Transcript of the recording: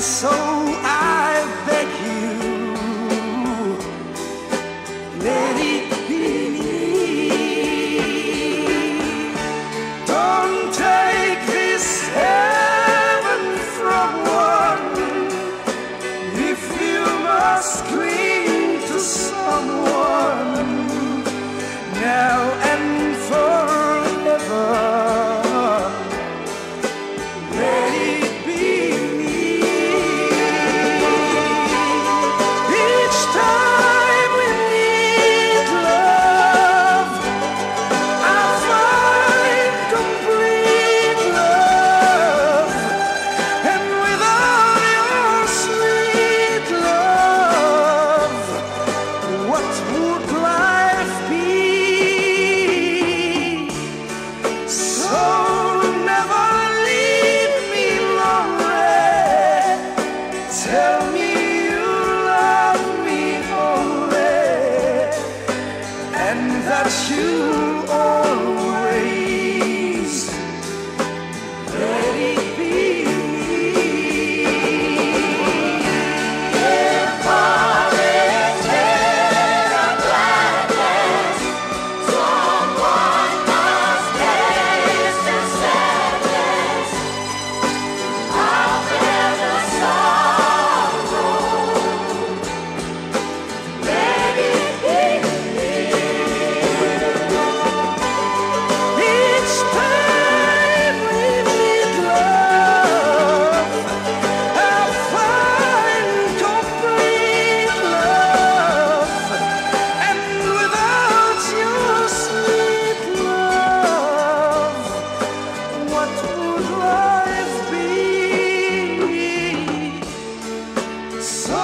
so I beg you, let it be. Don't take this heaven from one. If you must cling to someone now and forever, let it be me. Each time we need love, I find complete love, and without your sweet love, what would life be? So never leave me lonely. Tell me you love me only, and that you always let it be me. Each time we need love, I find complete love, and without your sweet love, what would life be? So